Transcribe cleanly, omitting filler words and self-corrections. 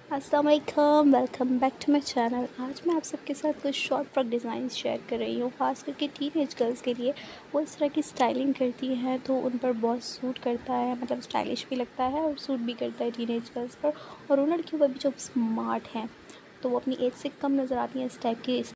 अस्सलाम वालेकुम, welcome back to my channel. आज मैं आप सबके साथ कुछ शॉर्ट फ्रॉक डिज़ाइन शेयर कर रही हूँ, ख़ास करके टीनेज गर्ल्स के लिए। वो इस तरह की स्टाइलिंग करती हैं तो उन पर बहुत सूट करता है, मतलब स्टाइलिश भी लगता है और सूट भी करता है टीनेज गर्ल्स पर। और उन लड़कियों पर भी जो स्मार्ट हैं तो वो अपनी एज से कम नज़र आती हैं इस टाइप की